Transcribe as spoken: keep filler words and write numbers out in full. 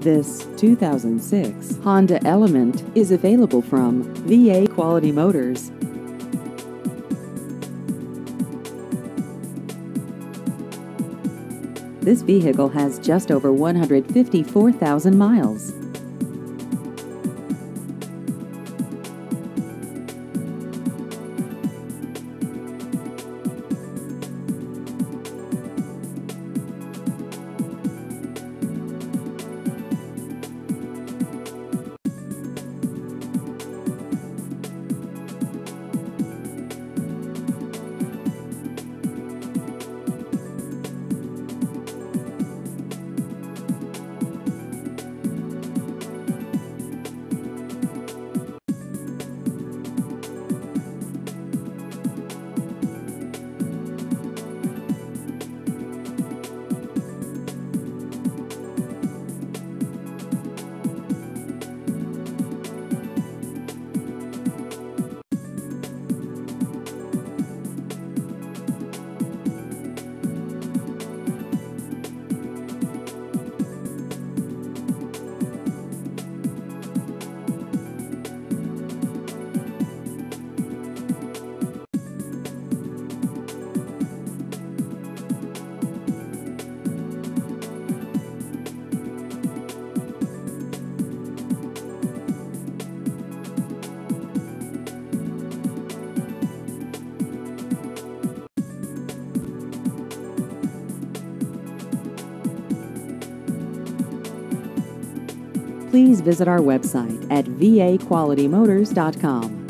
This two thousand six Honda Element is available from V A Quality Motors. This vehicle has just over one hundred fifty-four thousand miles. Please visit our website at v a quality motors dot com.